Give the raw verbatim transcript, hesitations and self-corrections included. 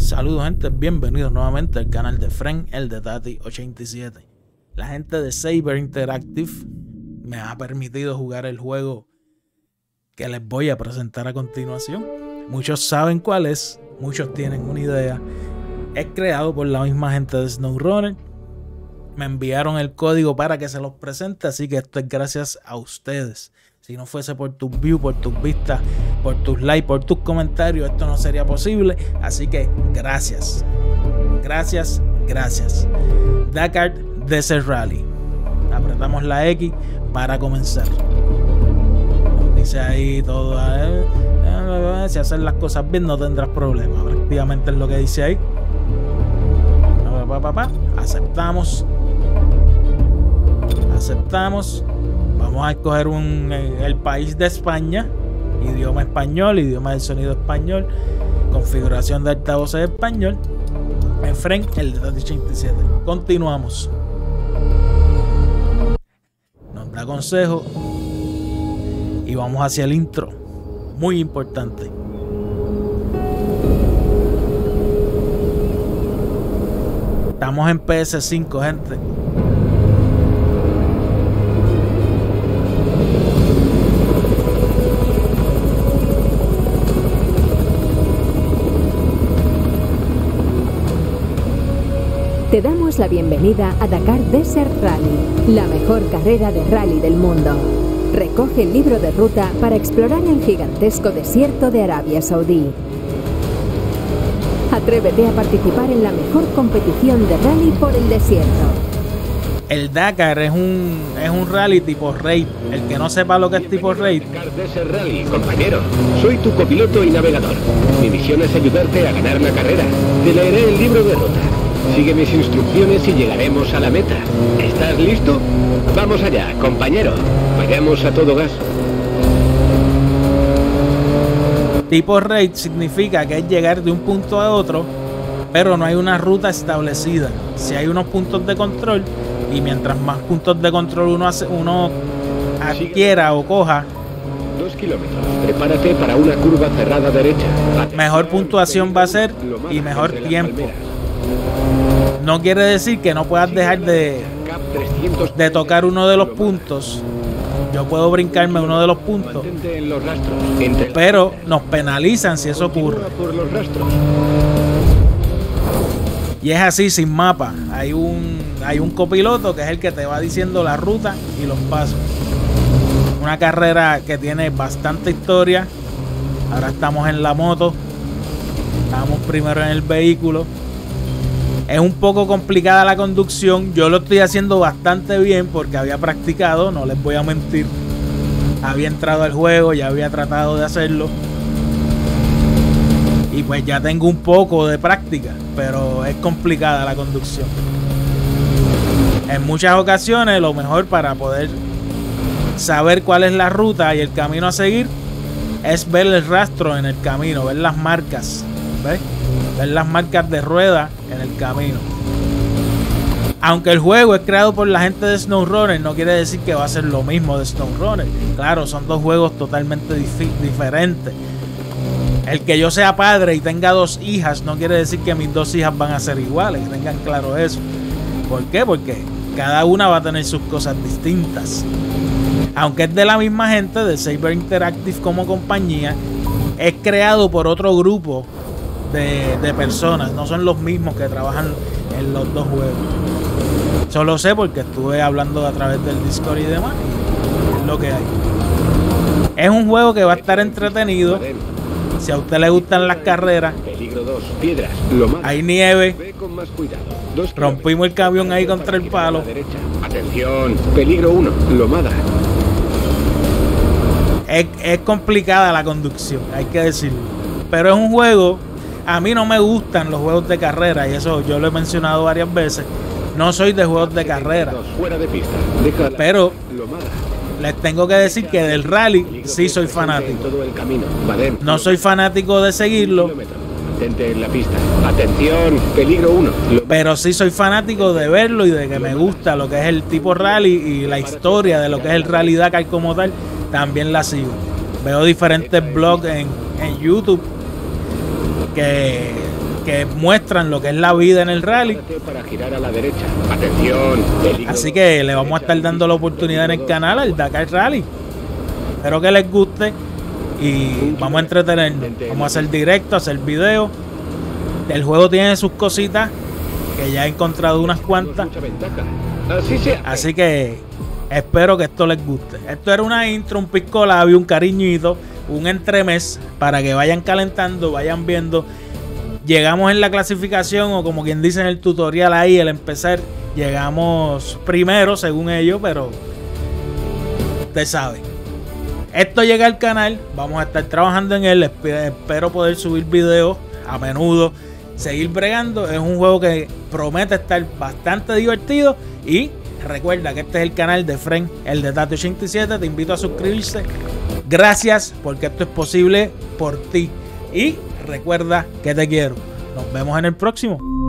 Saludos gente, bienvenidos nuevamente al canal de Fren, el de Tati ochenta y siete. La gente de Saber Interactive me ha permitido jugar el juego que les voy a presentar a continuación. Muchos saben cuál es, muchos tienen una idea. Es creado por la misma gente de SnowRunner. Me enviaron el código para que se los presente, así que esto es gracias a ustedes. Si no fuese por tus views, por tus vistas, por tus likes, por tus comentarios, esto no sería posible. Así que gracias. Gracias, gracias. Dakar Desert Rally. Apretamos la X para comenzar. Dice ahí todo. Eh, eh, si haces las cosas bien no tendrás problemas. Prácticamente es lo que dice ahí. Pa, pa, pa. Aceptamos. Aceptamos. Vamos a escoger un, el país de España, idioma español, idioma del sonido español, configuración de altavoces español, en Fren, el de Tati ochenta y siete. Continuamos. Nos da consejo y vamos hacia el intro, muy importante. Estamos en P S cinco, gente. Te damos la bienvenida a Dakar Desert Rally, la mejor carrera de rally del mundo. Recoge el libro de ruta para explorar el gigantesco desierto de Arabia Saudí. Atrévete a participar en la mejor competición de rally por el desierto. El Dakar es un, es un rally tipo raid. El que no sepa lo que es tipo raid. Dakar Desert Rally, compañero. Soy tu copiloto y navegador. Mi misión es ayudarte a ganar la carrera. Te leeré el libro de ruta. Sigue mis instrucciones y llegaremos a la meta. ¿Estás listo? Vamos allá, compañero. Vayamos a todo gas. Tipo raid significa que es llegar de un punto a otro, pero no hay una ruta establecida. Si hay unos puntos de control, y mientras más puntos de control uno, hace, uno adquiera o coja, Dos kilómetros. Prepárate para una curva cerrada derecha. mejor puntuación va a ser y mejor tiempo. No quiere decir que no puedas dejar de, de tocar uno de los puntos. Yo puedo brincarme uno de los puntos, pero nos penalizan si eso ocurre. Y es así, sin mapa. Hay un, hay un copiloto que es el que te va diciendo la ruta y los pasos. Una carrera que tiene bastante historia. Ahora estamos en la moto. Estamos primero en el vehículo. Es un poco complicada la conducción. Yo lo estoy haciendo bastante bien porque había practicado, no les voy a mentir. Había entrado al juego, ya había tratado de hacerlo. Y pues ya tengo un poco de práctica, pero es complicada la conducción. En muchas ocasiones lo mejor para poder saber cuál es la ruta y el camino a seguir es ver el rastro en el camino, ver las marcas. ¿Ves? Ver las marcas de rueda en el camino. Aunque el juego es creado por la gente de SnowRunner, no quiere decir que va a ser lo mismo de SnowRunner. Claro, son dos juegos totalmente dif- diferentes. El que yo sea padre y tenga dos hijas no quiere decir que mis dos hijas van a ser iguales. Tengan claro eso. ¿Por qué? Porque cada una va a tener sus cosas distintas. Aunque es de la misma gente de Saber Interactive como compañía, es creado por otro grupo De, de personas, no son los mismos que trabajan en los dos juegos. Solo sé porque estuve hablando a través del Discord y demás, y es lo que hay. Es un juego que va a estar entretenido. Si a usted le gustan las carreras, Peligro dos, piedras, lomada. Hay nieve. Ve con más cuidado. Dos Rompimos el camión ahí contra el palo. Atención, peligro uno, lomada. Es, es complicada la conducción, hay que decirlo. Pero es un juego. A mí no me gustan los juegos de carrera y eso yo lo he mencionado varias veces. No soy de juegos de carrera. Fuera de pista. Déjala. Pero Lomada. les tengo que decir que del rally sí soy fanático. Todo el camino. Vale. No soy fanático de seguirlo, Mantente en la pista. Atención, peligro uno. pero sí soy fanático de verlo y de que me gusta lo que es el tipo rally y la historia de lo que es el Rally Dakar como tal. También la sigo. Veo diferentes blogs en, en YouTube que que muestran lo que es la vida en el rally. Para girar a la derecha. Atención, peligro. Así que le vamos a estar dando la oportunidad en el canal al Dakar Rally. Espero que les guste y vamos a entretenernos. Vamos a hacer directo, hacer videos. El juego tiene sus cositas, que ya he encontrado unas cuantas. Así sea. Así que espero que esto les guste. Esto era una intro, un pisco labio, un cariñito, un entremés para que vayan calentando, vayan viendo. Llegamos en la clasificación, o como quien dice en el tutorial ahí, el empezar, llegamos primero según ellos, pero usted sabe. Esto llega al canal, vamos a estar trabajando en él, espero poder subir videos a menudo, seguir bregando. Es un juego que promete estar bastante divertido y recuerda que este es el canal de Fren, el de Tati ochenta y siete, te invito a suscribirse. Gracias porque esto es posible por ti y recuerda que te quiero. Nos vemos en el próximo.